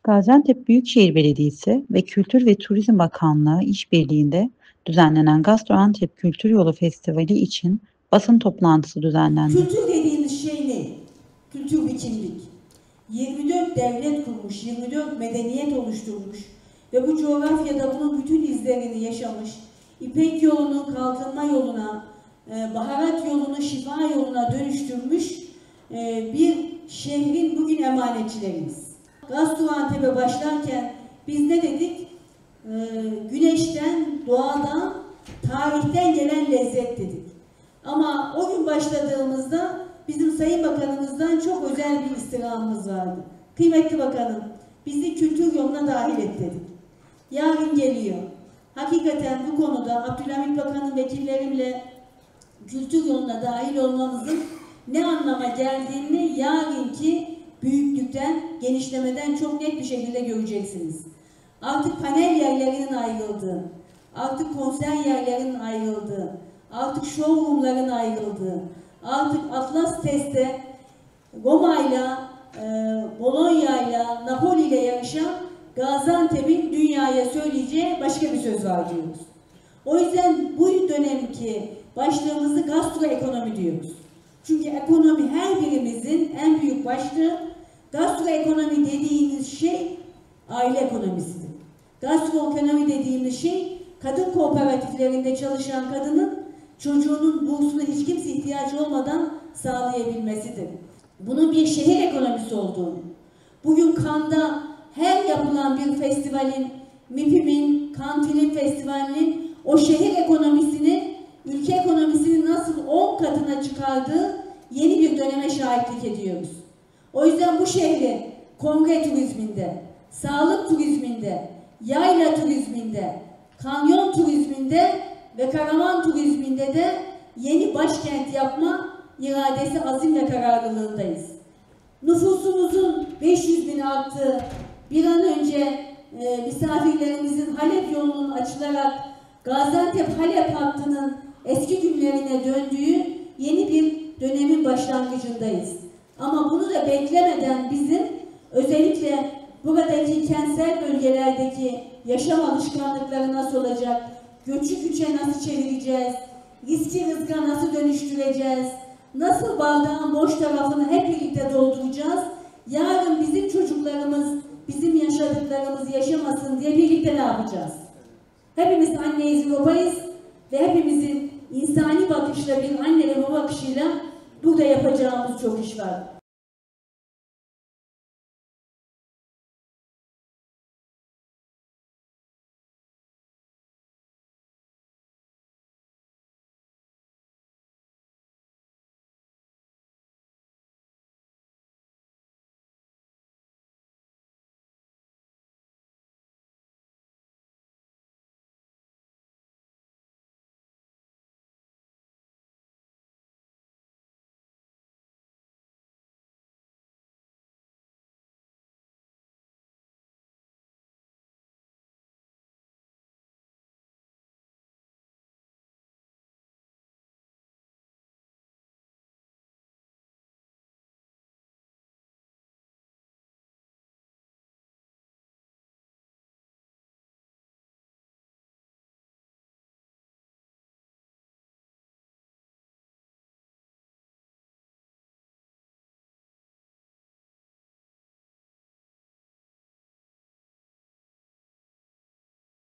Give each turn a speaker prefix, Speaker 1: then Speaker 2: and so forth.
Speaker 1: Gaziantep Büyükşehir Belediyesi ve Kültür ve Turizm Bakanlığı işbirliğinde düzenlenen Gastroantep Kültür Yolu Festivali için basın toplantısı düzenlendi.
Speaker 2: Kültür dediğimiz şey ne? Kültür bir kimlik. 24 devlet kurmuş, 24 medeniyet oluşturmuş ve bu coğrafyada bunun bütün izlerini yaşamış, İpek yolunu kalkınma yoluna, baharat yolunu şifa yoluna dönüştürmüş bir şehrin bugün emanetçilerimiz. Gastroantep'e başlarken biz ne dedik? Güneşten, doğadan, tarihten gelen lezzet dedik. Ama o gün başladığımızda bizim Sayın Bakanımızdan çok özel bir istirhamımız vardı. Kıymetli Bakanım, bizi kültür yoluna dahil et dedik. Yarın geliyor. Hakikaten bu konuda Abdülhamit Bakan'ın vekillerimle kültür yoluna dahil olmamızın ne anlama geldiğini yarınki büyüklükten, genişlemeden çok net bir şekilde göreceksiniz. Artık panel yerlerinin ayrıldığı, artık konser yerlerinin ayrıldığı, artık showroomların ayrıldığı, artık Atlas Test'te Roma'yla, Bologna'yla, Napoli'yle yarışan Gaziantep'in dünyaya söyleyeceği başka bir söz var diyoruz. O yüzden bu dönemki başlığımızı gastroekonomi diyoruz. Çünkü ekonomi her birimizin en büyük başlığı. Gastroekonomi dediğimiz şey aile ekonomisidir. Gastroekonomi dediğimiz şey kadın kooperatiflerinde çalışan kadının çocuğunun bursuna hiç kimse ihtiyacı olmadan sağlayabilmesidir. Bunun bir şehir ekonomisi olduğunu, bugün Cannes'da her yapılan bir festivalin, MİPİM'in, Cannes Film Festivali'nin o şehir ekonomisini, ülke ekonomisini nasıl 10 katına çıkardığı yeni bir döneme şahitlik ediyoruz. O yüzden bu şehri kongre turizminde, sağlık turizminde, yayla turizminde, kanyon turizminde ve karavan turizminde de yeni başkent yapma iradesi, azim ve kararlılığındayız. Nüfusumuzun 500 bin arttığı, bir an önce misafirlerimizin Halep yolunun açılarak Gaziantep-Halep hattının eski günlerine döndüğü yeni bir dönemin başlangıcındayız. Ama bunu da beklemeden bizim özellikle buradaki kentsel bölgelerdeki yaşam alışkanlıkları nasıl olacak, göçü güce nasıl çevireceğiz, riski rızka nasıl dönüştüreceğiz, nasıl bardağın boş tarafını hep birlikte dolduracağız, yarın bizim çocuklarımız bizim yaşadıklarımızı yaşamasın diye birlikte ne yapacağız? Hepimiz anneyiz, babayız ve hepimizin insani bakışla bir anne ve baba bakışıyla burada yapacağımız çok iş var.